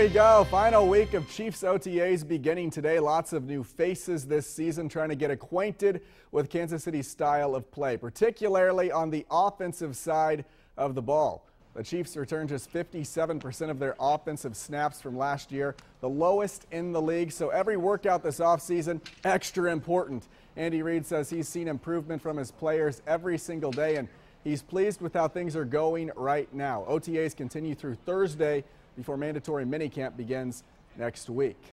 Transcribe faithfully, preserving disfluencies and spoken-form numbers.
we go. Final week of Chiefs O T As beginning today. Lots of new faces this season trying to get acquainted with Kansas City's style of play, particularly on the offensive side of the ball. The Chiefs returned just fifty-seven percent of their offensive snaps from last year, the lowest in the league. So every workout this offseason, extra important. Andy Reid says he's seen improvement from his players every single day, and he's pleased with how things are going right now. O T As continue through Thursday before mandatory minicamp begins next week.